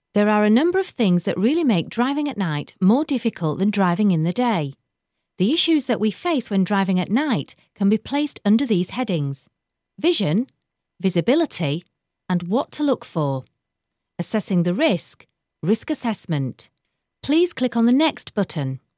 There are a number of things that really make driving at night more difficult than driving in the day. The issues that we face when driving at night can be placed under these headings: vision, visibility, and what to look for. Assessing the risk, risk assessment. Please click on the Next button.